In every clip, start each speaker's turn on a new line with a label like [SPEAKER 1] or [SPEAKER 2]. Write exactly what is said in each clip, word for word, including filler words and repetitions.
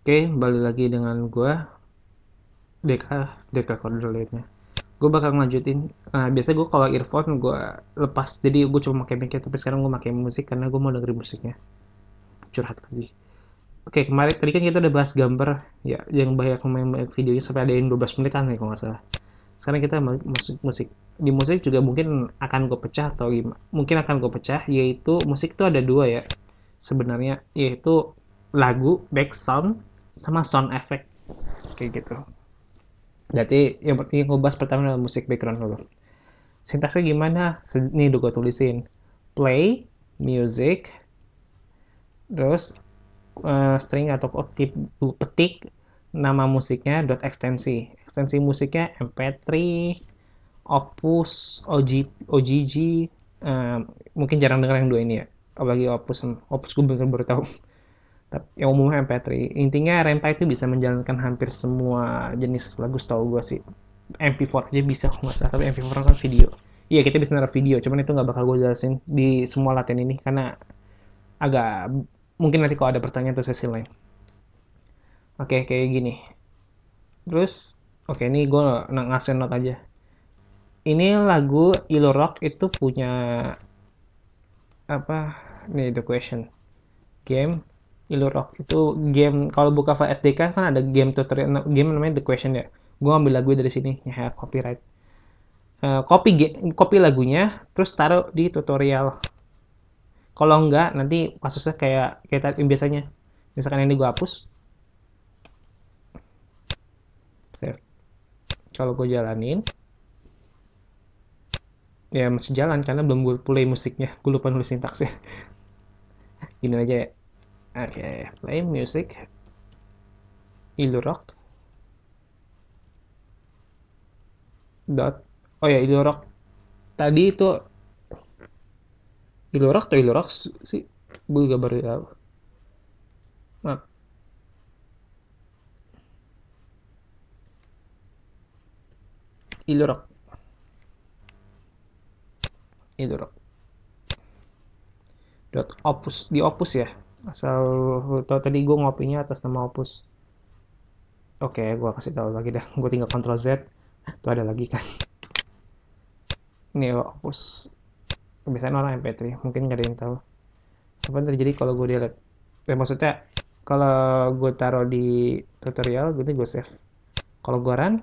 [SPEAKER 1] Oke, balik lagi dengan gue, Deka, Deka Coordinator. Gue bakal ngelanjutin. Nah, biasa gue kalau earphone gue lepas, jadi gue cuma pakai mic, tapi sekarang gue pakai musik karena gue mau dengerin musiknya. Curhat lagi. Oke, kemarin tadi kan kita udah bahas gambar, ya, yang banyak main banyak videonya sampai ada yang dua belas menitan nih kalau nggak salah. Sekarang kita masuk musik. Di musik juga mungkin akan gue pecah atau gimana? Mungkin akan gue pecah, yaitu musik itu ada dua ya sebenarnya, yaitu lagu, back sound, sama sound effect kayak gitu. Jadi yang penting gue bahas pertama adalah musik background dulu. Sintaksnya gimana? Ini udah gue tulisin. Play, music, terus uh, string atau ketik, petik nama musiknya dot ekstensi. Ekstensi musiknya M P tiga, Opus, O G, O G G, uh, mungkin jarang dengar yang dua ini ya. Apalagi Opus, Opus gue bener baru tahu. Tapi yang umumnya M P tiga. Intinya Rempa itu bisa menjalankan hampir semua jenis lagu setahu gue sih. M P empat aja bisa kok nggak salah, tapi M P empat kan video. Iya, kita bisa naruh video, cuman itu nggak bakal gue jelasin di semua latihan ini karena agak mungkin nanti kalau ada pertanyaan atau sesi lain. Oke, kayak gini. Terus, oke ini gue ngasih note aja. Ini lagu Ilo Rock itu punya apa? Nih the question. Game Ilo Rock itu game kalau buka file S D K kan ada game tutorial game namanya The Question ya. Gue ambil lagu dari sini ya copyright. Uh, copy copy lagunya terus taruh di tutorial. Kalau enggak nanti kasusnya kayak kayak tadi biasanya. Misalkan ini gue hapus, save. Kalau gue jalanin, ya masih jalan karena belum gue play musiknya. Gue lupa nulis sintaksnya. Gini aja ya. Oke, okay. Play music. Ilurok. Dot. Oh ya, Ilurok. Tadi itu Ilurok atau Ilurok sih? Gue juga baru tahu. Nah, Ilurok. Ilurok. Dot opus di opus ya. Asal tau tadi gue ngopinya atas nama opus. Oke, gue kasih tahu lagi dah. Gue tinggal Ctrl Z. Tuh ada lagi kan. Ini opus. Kebiasaan orang M P tiga. Mungkin nggak ada yang tahu. Apa yang terjadi kalau gue delete? Ya, maksudnya kalau gue taruh di tutorial, gue gue save. Kalau gue run,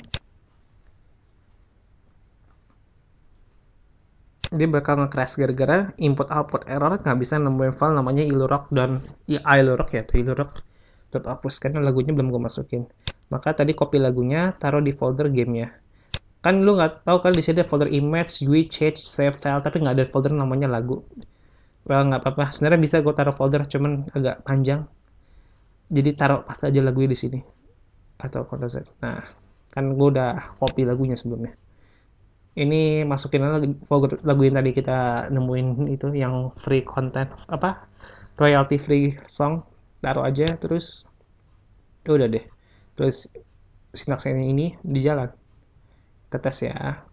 [SPEAKER 1] dia bakal nge-crash gara-gara input output error nggak bisa nemuin file namanya ilurok dan ya ilurok ya tuh ilurok dot hapus karena lagunya belum gue masukin. Maka tadi copy lagunya taruh di folder gamenya. Kan lu nggak tahu kan di sini ada folder image, U I, change, save file tapi nggak ada folder namanya lagu. Well nggak apa-apa. Sebenarnya bisa gue taruh folder cuman agak panjang. Jadi taruh pas aja lagunya di sini atau Ctrl Z. Nah, kan gue udah copy lagunya sebelumnya. Ini masukin lagi lagu yang tadi kita nemuin itu yang free content apa royalty free song taruh aja terus ya udah deh terus sintaksnya ini di jalan tetes ya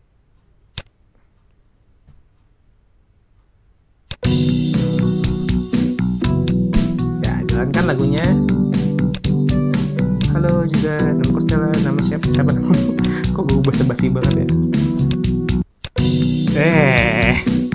[SPEAKER 1] ya jalankan lagunya. Halo juga nama Kostela nama siapa siapa kok gue basa-basi banget ya eh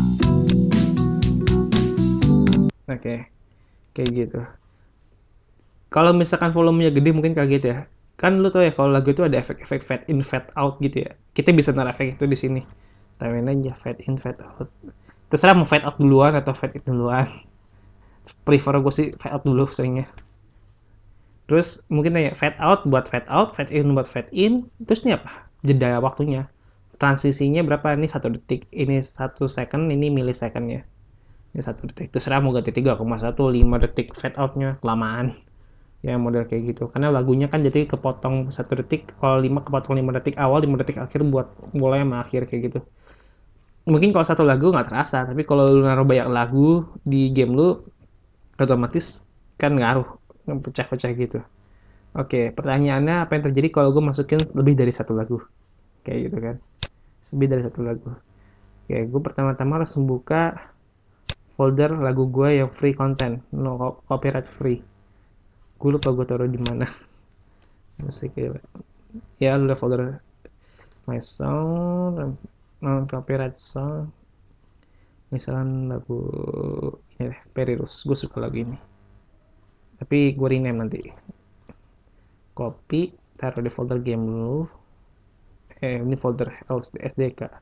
[SPEAKER 1] oke okay. Kayak gitu. Kalau misalkan volumenya gede mungkin kaget ya. Kan lu tau ya kalau lagu itu ada efek-efek fade in fade out gitu ya. Kita bisa naruh efek itu di sini. Tambahin aja fade in fade out. Terserah mau fade out duluan atau fade in duluan. Prefer gue sih fade out dulu seringnya. Terus mungkin ya fade out buat fade out, fade in buat fade in. Terus ini apa? Jeda waktunya. Transisinya berapa? Ini satu detik, ini satu second, ini milisecondnya. Ini satu detik. Terserah mau ganti tiga koma satu, lima detik fade outnya kelamaan. Ya model kayak gitu karena lagunya kan jadi kepotong satu detik kalau lima kepotong lima detik awal lima detik akhir buat mulai sama akhir kayak gitu mungkin kalau satu lagu nggak terasa tapi kalau lu naruh banyak lagu di game lu otomatis kan ngaruh pecah-pecah gitu. Oke pertanyaannya apa yang terjadi kalau gue masukin lebih dari satu lagu kayak gitu kan lebih dari satu lagu. Oke gue pertama-tama harus membuka folder lagu gue yang free content no copyright free. Gue lupa gue taruh di mana. Musik ya. Ya, ada folder my song, non copyright song. Misalkan lagu ini deh, Perirus. Gue suka lagu ini. Tapi gue rename nanti. Copy, taruh di folder game dulu. Eh, ini folder S D K.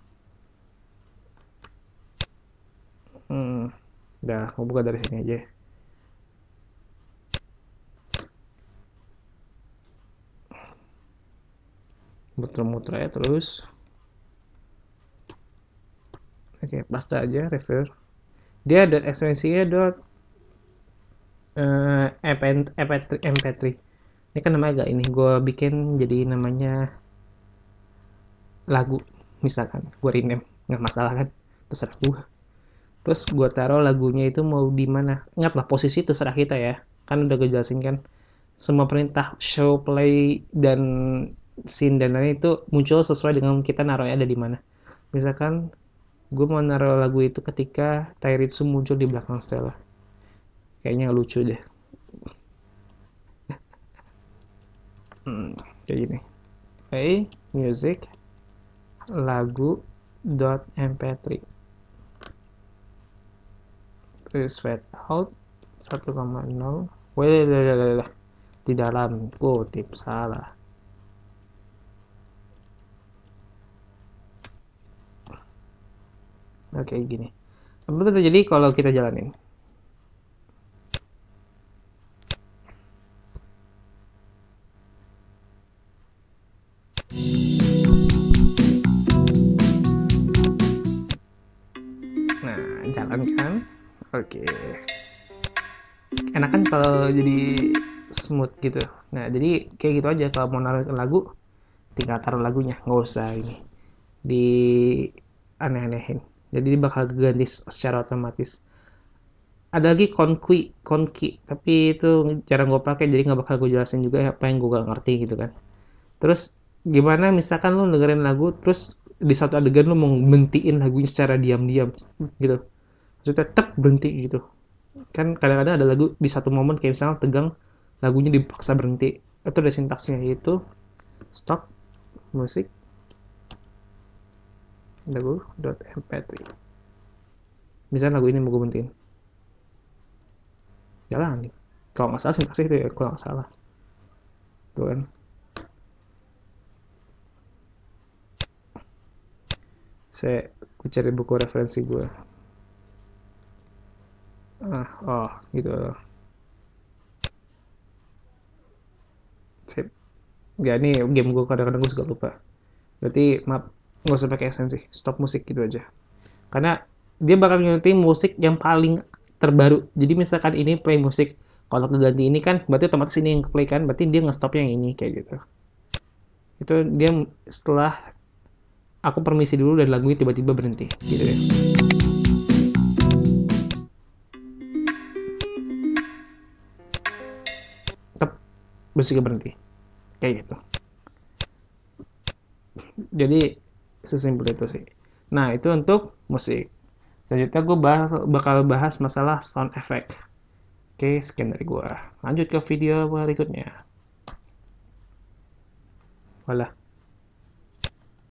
[SPEAKER 1] Hmm, udah, mau buka dari sini aja. Muter-muter ya terus. Oke, paste aja, refer. Dia ada ekstensinya dot uh, M P tiga. Ini kan namanya agak ini, gue bikin jadi namanya lagu, misalkan gue rename, nggak masalah kan, terserah gue. Terus gue taruh lagunya itu mau di mana, ingatlah posisi terserah kita ya, kan udah gue jelasin kan, semua perintah show, play, dan scene dan lain itu muncul sesuai dengan kita naruhnya ada di mana. Misalkan gue mau naruh lagu itu ketika Tairitsu muncul di belakang Stella, kayaknya lucu deh. Hmm, kayak gini. Play music lagu dot mp3 terus fade out satu koma nol. Wih, di dalam kutip salah. Oke, gini. Apa itu terjadi kalau kita jalanin? Nah, jalan kan? Oke. Enak kan kalau jadi smooth gitu. Nah, jadi kayak gitu aja kalau mau naruh lagu, tinggal taruh lagunya, nggak usah ini di aneh-anehin. Jadi dia bakal ganti secara otomatis. Ada lagi konki, konki, tapi itu jarang gue pakai, jadi nggak bakal gue jelasin juga apa yang gue gak ngerti gitu kan. Terus gimana misalkan lu dengerin lagu, terus di satu adegan lu mau bentiin lagunya secara diam-diam gitu. Maksudnya tetap berhenti gitu. Kan kadang-kadang ada lagu di satu momen kayak misalnya tegang, lagunya dipaksa berhenti. Itu ada sintaksnya, yaitu stop musik lagu.mp3. Misalnya lagu ini mau gue berhentiin, jalan nih. Kalau nggak salah sintaksnya itu ya, kalau nggak salah. Tuh kan. Saya cari buku referensi gue. Ah, oh gitu. Sip. Gak, ini game gue kadang-kadang gue juga lupa. Berarti maaf, nggak usah pakai ekstensi, stop musik gitu aja. Karena dia bakal ngingetin musik yang paling terbaru. Jadi misalkan ini play musik, kalau keganti ini kan berarti otomatis ini yang play kan, berarti dia nge-stop yang ini kayak gitu. Itu dia setelah aku permisi dulu dan lagunya tiba-tiba berhenti gitu ya. Tetap musiknya berhenti kayak gitu. Jadi sesimpel itu sih. Nah, itu untuk musik. Selanjutnya gue bahas, bakal bahas masalah sound effect. Oke, sekian dari gue. Lanjut ke video berikutnya. Walah.